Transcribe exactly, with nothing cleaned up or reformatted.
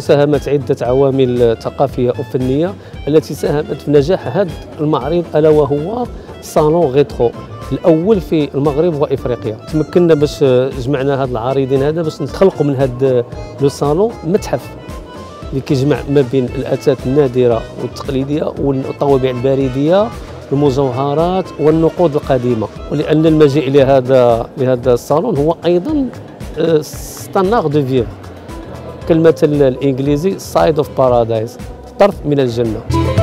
وساهمت عدة عوامل ثقافية وفنية التي ساهمت في نجاح هذا المعرض، ألا وهو صالون غيترو الأول في المغرب وإفريقيا. تمكنا باش جمعنا هاد العارضين هذا باش نخلقوا من هاد لو صالون متحف اللي كيجمع ما بين الأثاث النادرة والتقليدية والطوابع البريدية، المجوهرات والنقود القديمة. ولأن المجيء لهذا لهذا الصالون هو أيضا ستانار دو فيف، كلمة الإنجليزي سايد اوف بارادايس، طرف من الجنة.